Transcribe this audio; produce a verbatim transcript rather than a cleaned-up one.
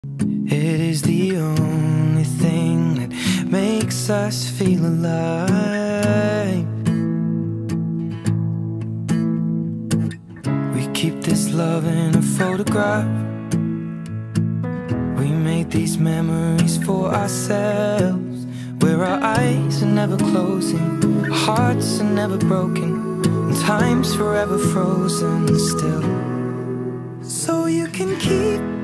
It is the only thing that makes us feel alive. We keep this love in a photograph. We made these memories for ourselves, where our eyes are never closing, our hearts are never broken, and time's forever frozen still. So you can keep